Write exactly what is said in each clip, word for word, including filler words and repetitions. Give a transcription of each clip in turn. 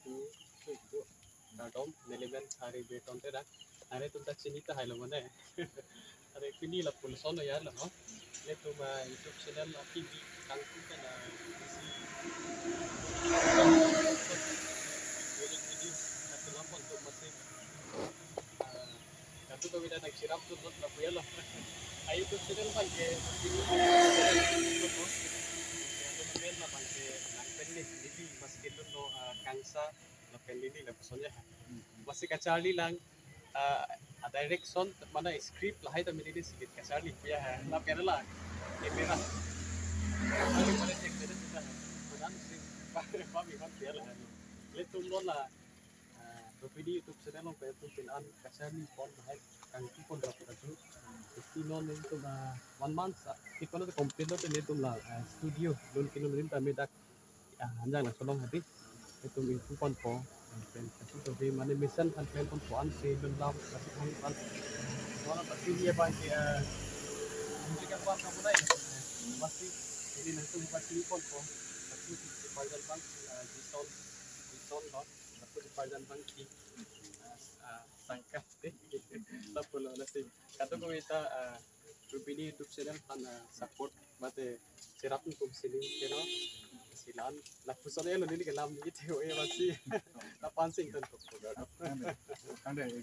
itu itu kadom nelemen hari beton tera hari tu tak sini tak halo mana hari kini lah pun sono ya lah no itu mah YouTube channel T V kangku kan video video satu lapon tu masih satu tu kita nak siram tu tu lah punya lah YouTube channel kan ke Kemudian lah bangke nang pendek ini masih itu no kangsa no pendek ini lah personnya masih kacali lang direction mana script lah itu menjadi sedikit kacali ya lah kira lah kamera kali pada cek dari sudah benar sih kami kan dia lah itu lo lah video YouTube channel lo kayak tu pilan kacali pon lah kangki pon berapa tu Tino itu mah one month kita itu komplain itu itu lah studio dulu kini mungkin kami dak hanjang lah solong hati itu itu pun po itu tapi mana mission kan plan pun puan si dalam masih kami pan soalnya pasti dia bangki menjadikan puan kamu dah masih ini nanti pasti pun po pasti di pajan bang di sol di sol dot pasti di pajan bang di sangka deh tak perlu nasi kata ko kita rubini YouTube channel pan support mate sirap ko sini keno silan lapusan elo nili kelam gitu eh masih lapansing kan ko kan deh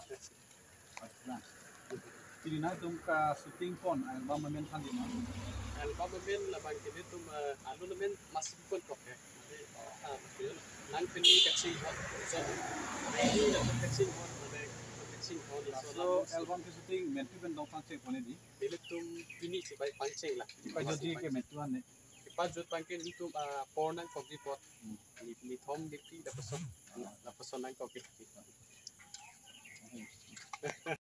ini na tumka shooting pon album men kan di mana album men labang kini tum alu men masih pun kok ya nang pini kecil so ini dah kecil so album ke shooting mentu ben dong pancing pone di dile tum pini sebagai pancing lah pa jodi ke mentuan ne pa jod pancing itu pornang kok di pot ni ni thom di dapat son dapat son nang kok